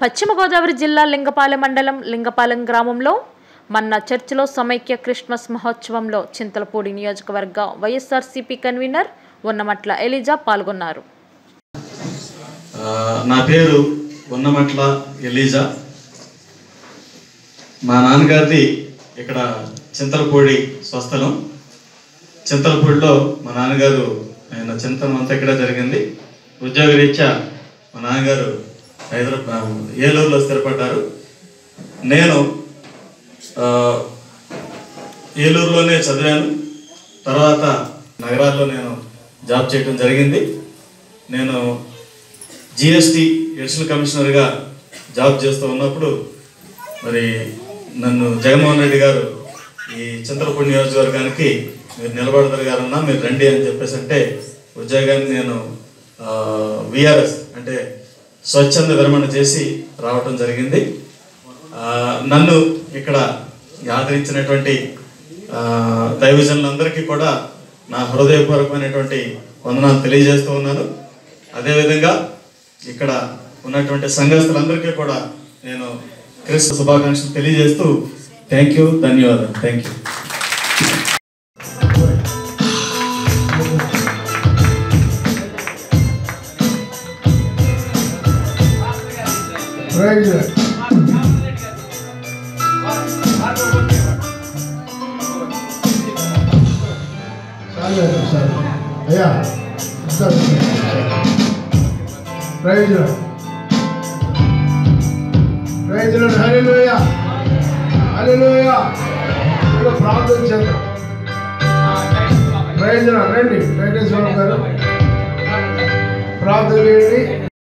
పశ్చిమ గోదావరి జిల్లా లింగపాలెం మండలం లింగపాలెం గ్రామంలో మన్న చర్చిలో సమైక్య క్రిస్మస్ మహోత్సవంలో చింతలపూడి నియోజకవర్గ వైఎస్ఆర్సీపీ కన్వీనర్ ఉన్నమట్ల ఎలీజా పాల్గొన్నారు. నా పేరు ఉన్నమట్ల ఎలీజా. మా నాన్నగారిది ఇక్కడ చింతలపూడి స్వస్థలం. చింతలపూడిలో మా నాన్నగారు ఆయన చింతనం అంతా ఇక్కడ జరిగింది. ఉద్యోగరీత్యా మా నాన్నగారు ఏలూరులో స్థిరపడ్డారు. నేను ఏలూరులోనే చదివాను. తర్వాత నగరాల్లో నేను జాబ్ చేయడం జరిగింది. నేను జిఎస్టీ ఎడిషనల్ కమిషనర్గా జాబ్ చేస్తూ ఉన్నప్పుడు మరి నన్ను జగన్మోహన్ రెడ్డి గారు ఈ చింతలపూడి నియోజకవర్గానికి మీరు నిలబడతారు గారన్నా, మీరు రండి అని చెప్పేసి అంటే ఉద్యోగాన్ని నేను విఆర్ఎస్ అంటే స్వచ్ఛంద విరమణ చేసి రావటం జరిగింది. నన్ను ఇక్కడ ఆదరించినటువంటి దైవజనులందరికీ కూడా నా హృదయపూర్వకమైనటువంటి వందనాలు తెలియజేస్తూ ఉన్నాను. అదేవిధంగా ఇక్కడ ఉన్నటువంటి సంఘస్థులందరికీ కూడా నేను క్రిస్మస్ శుభాకాంక్షలు తెలియజేస్తూ థ్యాంక్ యూ, ధన్యవాదాలు. Thank you. అయ్యా ప్రైజ్ హల్లెలూయా హల్లెలూయా. ప్రార్థన చేద్దాం. ప్రైజ్ రండి వెంకటేశ్వర గారు ప్రార్థన చేయండి.